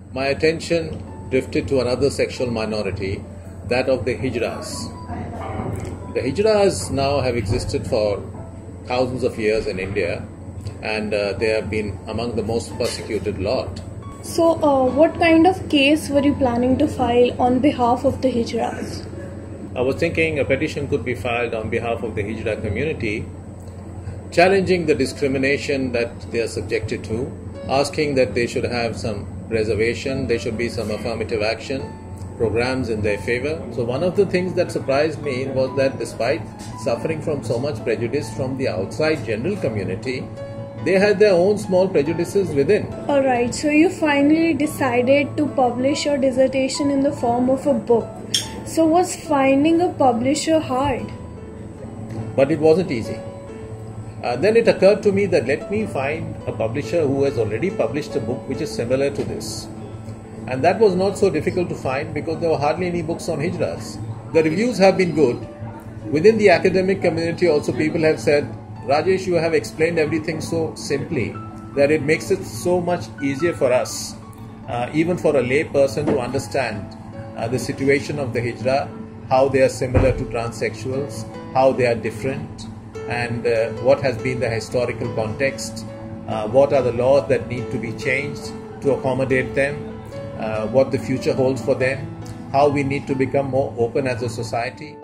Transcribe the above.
my attention drifted to another sexual minority, that of the Hijras. The Hijras now have existed for thousands of years in India, and they have been among the most persecuted lot. So, what kind of case were you planning to file on behalf of the Hijras? I was thinking a petition could be filed on behalf of the Hijra community, challenging the discrimination that they are subjected to, asking that they should have some reservation, there should be some affirmative action programs in their favor. So one of the things that surprised me was that despite suffering from so much prejudice from the outside general community, they had their own small prejudices within. Alright, so you finally decided to publish your dissertation in the form of a book. So was finding a publisher hard? But it wasn't easy. Then it occurred to me that let me find a publisher who has already published a book which is similar to this. And that was not so difficult to find because there were hardly any books on Hijras. The reviews have been good. Within the academic community also people have said, Rajesh, you have explained everything so simply that it makes it so much easier for us, even for a lay person to understand the situation of the Hijra, how they are similar to transsexuals, how they are different, and what has been the historical context, what are the laws that need to be changed to accommodate them, what the future holds for them, how we need to become more open as a society.